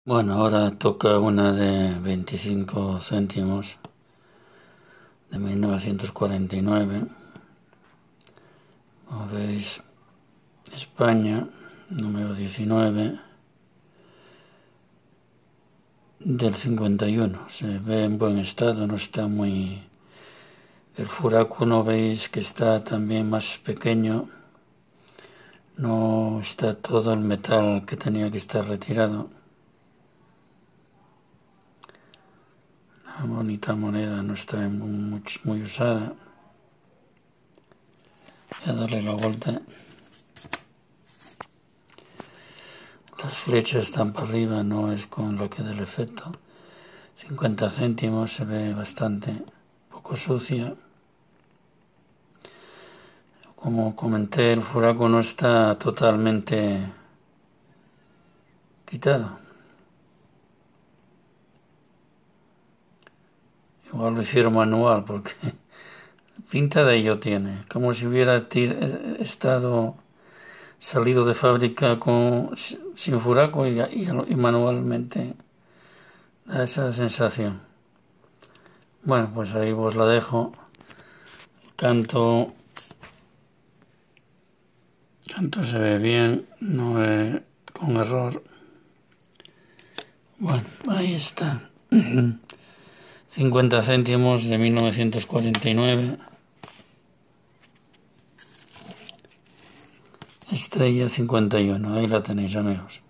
Bueno, ahora toca una de 25 céntimos de 1949. Como veis, España, número 19 del 51. Se ve en buen estado, no está muy... El furaco no veis que está también más pequeño, no está todo el metal que tenía que estar retirado. La bonita moneda no está muy usada. Voy a darle la vuelta. Las flechas están para arriba, no es con lo que da el efecto. 50 céntimos, se ve bastante poco sucia. Como comenté, el furaco no está totalmente quitado. Igual lo hicieron manual porque pinta de ello tiene, como si hubiera estado salido de fábrica sin furaco y manualmente. Da esa sensación. Bueno, pues ahí os la dejo. Canto se ve bien, no es con error. Bueno, ahí está. 50 céntimos de 1949. Estrella 51. Ahí la tenéis, amigos.